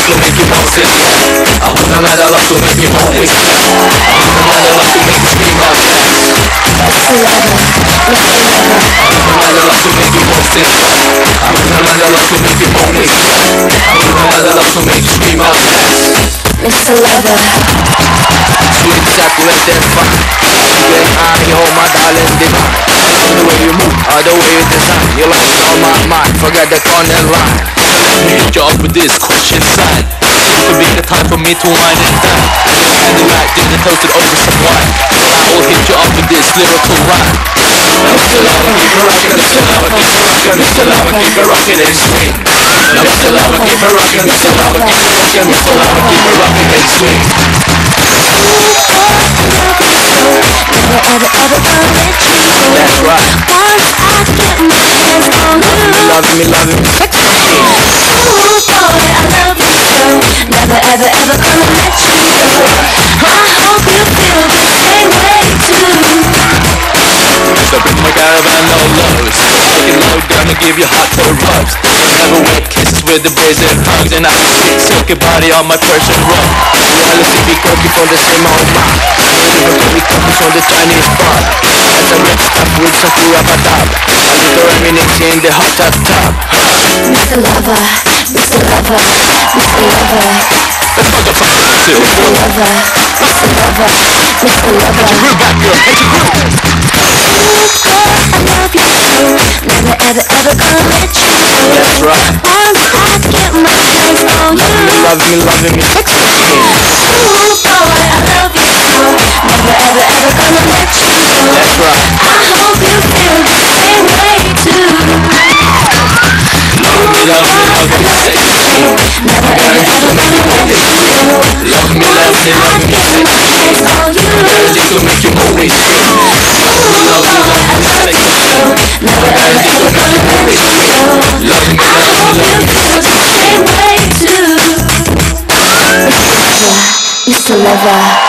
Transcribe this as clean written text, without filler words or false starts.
to make you bounce it. I put my mind love to make you move it. I put my mind love to make you scream out fast. Mr. Lover, Mr. Lover. I put my mind love to make you bounce it. I put my mind love to make you move it. I put my mind love to make you scream out fast. Mr. Lover. Sweet chocolate and fine. When you hold my darling divine. The way you move, the way you design. You like it on my mind, forget the corner line. Let me hit you up with this question sign. This could be the time for me to wine and dine. Candlelight, dinner toasted over some wine. I will hit you up with this lyrical rhyme. Mr. Lover, keep it rockin', Mr. Lover, keep it rockin', Mr. Lover, keep it rockin' and swing. Mr. Lover, keep it rockin', Mr. Lover, keep it rockin', Mr. Lover, keep it rockin' and swing. Never ever ever gonna let you go. That's right. Once I get my hands on you. Loving me, sexy. Ooh boy, I love you so. Never ever ever gonna let you go. I hope you feel the same way too. So bring my caravan, no lows. Take it low, gonna give you hot toe rubs. Never wet kisses with the brazen hugs. And I can sweet silky body on my Persian rug. Reality be cookie from the same old mom. Even cookies from the Chinese bar. As I mix up with some cool rabadab. A little reminiscing in the hot tub. Mr. Lover, Mr. Lover, Mr. Lover. Let's motherfucker too. Mr. Lover, Mr. Lover, Mr. Lover. Get your groove back, girl, get your groove. I love you so. Never ever ever gonna let you go. That's right. Once I get my hands on you. Loving me, sexy. Ooh boy, I love you so. Never ever ever gonna let you go. That's right. I hope you feel the same way too. Love me, sexy. Never ever ever gonna let you go. Love me, Once I get my hands on you. Everything to make you move it. Ooh boy, I love you so. Never ever ever gonna let you go. Love me, I hope you feel the same way too. Mr. Lover, Mr. Lover.